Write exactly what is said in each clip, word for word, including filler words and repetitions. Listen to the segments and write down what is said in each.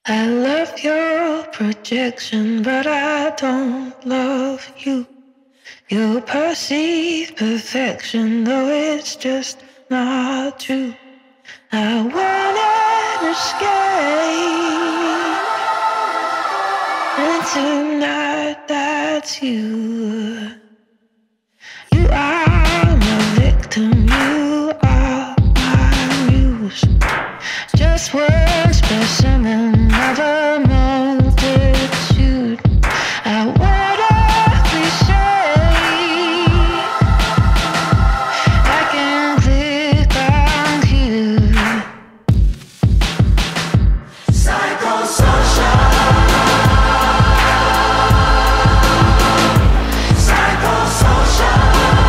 I love your projection, but I don't love you. You perceive perfection, though it's just not true. I wanna escape, and tonight that's you. You are my victim, you are my muse. Just one specimen of a multitude. I wanna cliche. I can click on cue. Psychosocial. Psychosocial.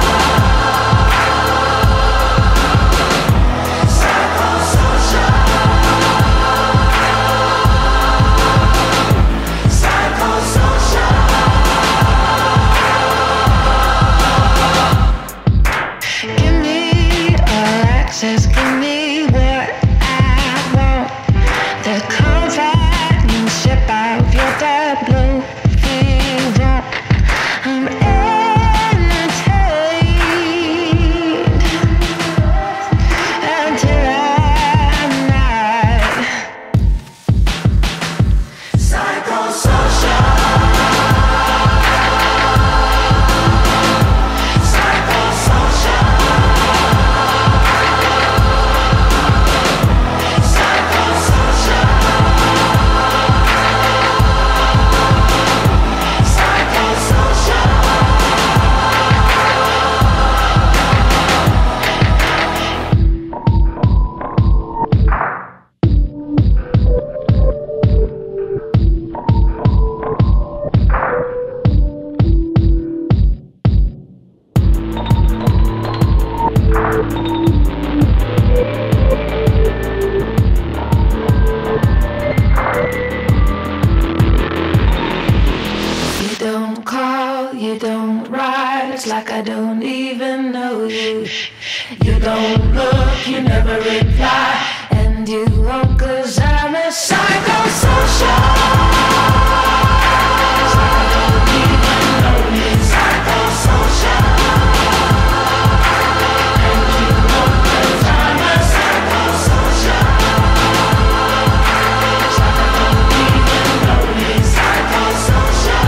Says give me what I want. The companionship of your tableau fever. I'm entertained until I'm not. Psychosocial. You don't write, it's like I don't even know you. You don't look, you never reply, and you won't, cause I'm a psychosocial. It's like I don't even know you. Psychosocial. And you won't, cause I'm a psychosocial. It's like I don't even know you. Psychosocial.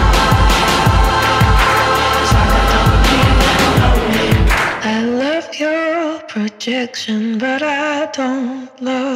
I love your projection, but I don't love